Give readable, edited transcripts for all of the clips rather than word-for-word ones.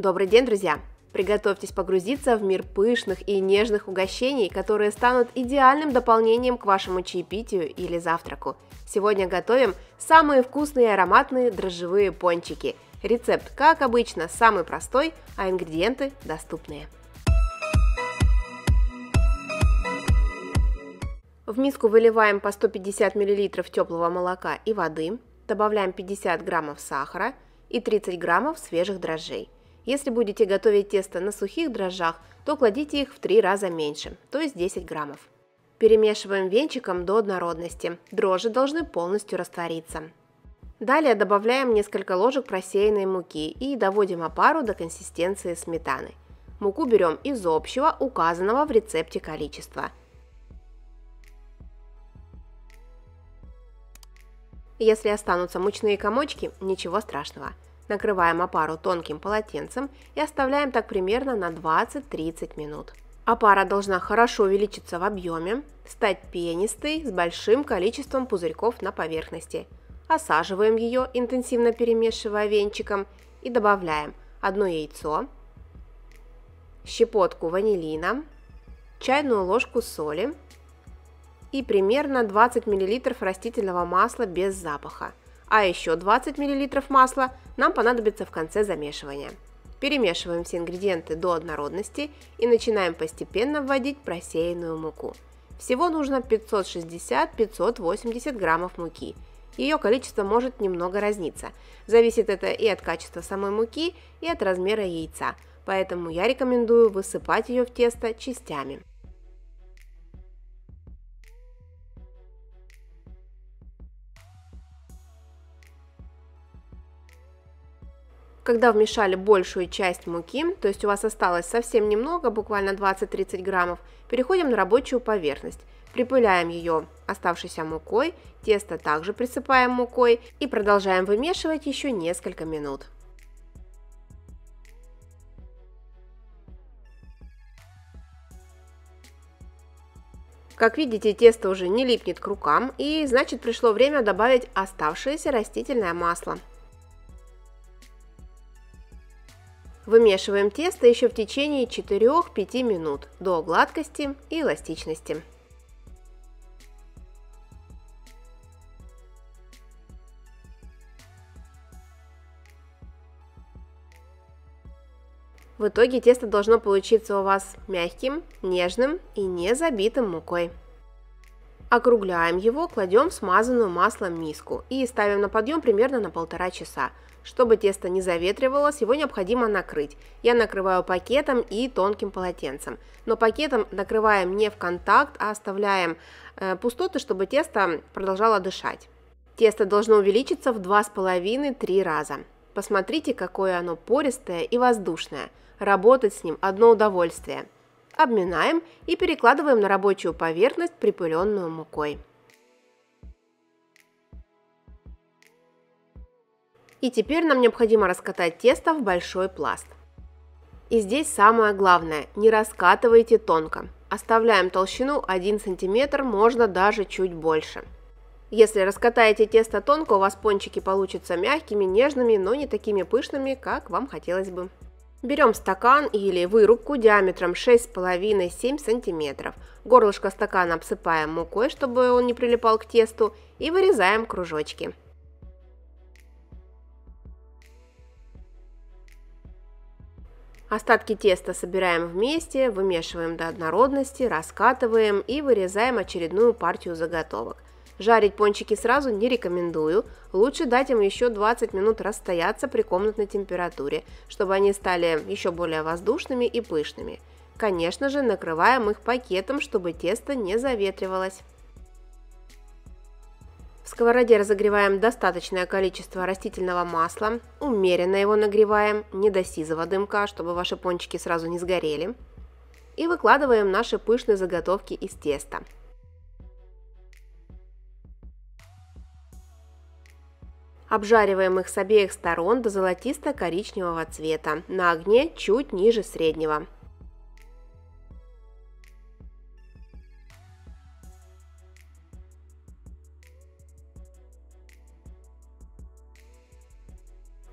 Добрый день, друзья! Приготовьтесь погрузиться в мир пышных и нежных угощений, которые станут идеальным дополнением к вашему чаепитию или завтраку. Сегодня готовим самые вкусные и ароматные дрожжевые пончики. Рецепт, как обычно, самый простой, а ингредиенты доступные. В миску выливаем по 150 мл теплого молока и воды, добавляем 50 граммов сахара и 30 граммов свежих дрожжей. Если будете готовить тесто на сухих дрожжах, то кладите их в 3 раза меньше, то есть 10 граммов. Перемешиваем венчиком до однородности. Дрожжи должны полностью раствориться. Далее добавляем несколько ложек просеянной муки и доводим опару до консистенции сметаны. Муку берем из общего, указанного в рецепте количества. Если останутся мучные комочки, ничего страшного. Накрываем опару тонким полотенцем и оставляем так примерно на 20-30 минут. Опара должна хорошо увеличиться в объеме, стать пенистой с большим количеством пузырьков на поверхности. Осаживаем ее, интенсивно перемешивая венчиком, и добавляем 1 яйцо, щепотку ванилина, чайную ложку соли и примерно 20 мл растительного масла без запаха. А еще 20 мл масла нам понадобится в конце замешивания. Перемешиваем все ингредиенты до однородности и начинаем постепенно вводить просеянную муку. Всего нужно 560-580 граммов муки. Ее количество может немного разниться. Зависит это и от качества самой муки, и от размера яйца. Поэтому я рекомендую высыпать ее в тесто частями. Когда вмешали большую часть муки, то есть у вас осталось совсем немного, буквально 20-30 граммов, переходим на рабочую поверхность. Припыляем ее оставшейся мукой, тесто также присыпаем мукой и продолжаем вымешивать еще несколько минут. Как видите, тесто уже не липнет к рукам, и значит пришло время добавить оставшееся растительное масло. Вымешиваем тесто еще в течение 4-5 минут до гладкости и эластичности. В итоге тесто должно получиться у вас мягким, нежным и не забитым мукой. Округляем его, кладем в смазанную маслом миску и ставим на подъем примерно на 1,5 часа. Чтобы тесто не заветривалось, его необходимо накрыть. Я накрываю пакетом и тонким полотенцем. Но пакетом накрываем не в контакт, а оставляем пустоты, чтобы тесто продолжало дышать. Тесто должно увеличиться в 2,5-3 раза. Посмотрите, какое оно пористое и воздушное. Работать с ним одно удовольствие. Обминаем и перекладываем на рабочую поверхность, припыленную мукой. И теперь нам необходимо раскатать тесто в большой пласт. И здесь самое главное, не раскатывайте тонко. Оставляем толщину 1 см, можно даже чуть больше. Если раскатаете тесто тонко, у вас пончики получатся мягкими, нежными, но не такими пышными, как вам хотелось бы. Берем стакан или вырубку диаметром 6,5-7 см. Горлышко стакана обсыпаем мукой, чтобы он не прилипал к тесту, и вырезаем кружочки. Остатки теста собираем вместе, вымешиваем до однородности, раскатываем и вырезаем очередную партию заготовок. Жарить пончики сразу не рекомендую, лучше дать им еще 20 минут расстояться при комнатной температуре, чтобы они стали еще более воздушными и пышными. Конечно же, накрываем их пакетом, чтобы тесто не заветривалось. В сковороде разогреваем достаточное количество растительного масла, умеренно его нагреваем, не до сизого дымка, чтобы ваши пончики сразу не сгорели. И выкладываем наши пышные заготовки из теста. Обжариваем их с обеих сторон до золотисто-коричневого цвета, на огне чуть ниже среднего.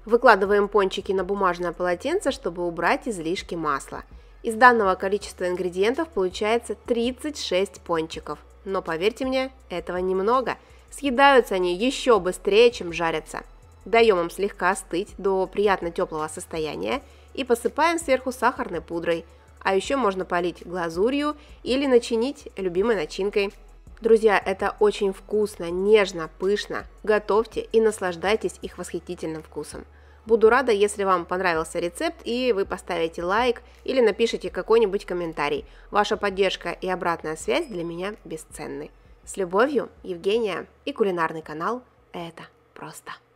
Выкладываем пончики на бумажное полотенце, чтобы убрать излишки масла. Из данного количества ингредиентов получается 36 пончиков. Но поверьте мне, этого немного. Съедаются они еще быстрее, чем жарятся. Даем им слегка остыть до приятно теплого состояния и посыпаем сверху сахарной пудрой. А еще можно полить глазурью или начинить любимой начинкой. Друзья, это очень вкусно, нежно, пышно. Готовьте и наслаждайтесь их восхитительным вкусом. Буду рада, если вам понравился рецепт и вы поставите лайк или напишите какой-нибудь комментарий. Ваша поддержка и обратная связь для меня бесценны. С любовью, Евгения и кулинарный канал «Это просто».